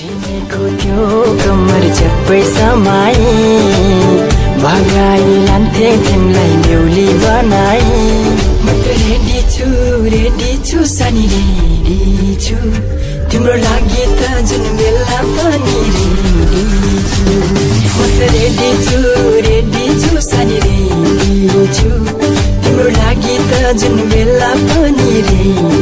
चिनेको त्यो कम्मर चप्पै समाई भगाई लान्थे तिमीलाई बेहुली बनाई म त रेडी छु सानी रेडी छु तिम्रो लागि त जुन बेला पनि रेडी छु म त रेडी छु सानी रेडी छु तिम्रो लागि त जुन बेला पनि रेडी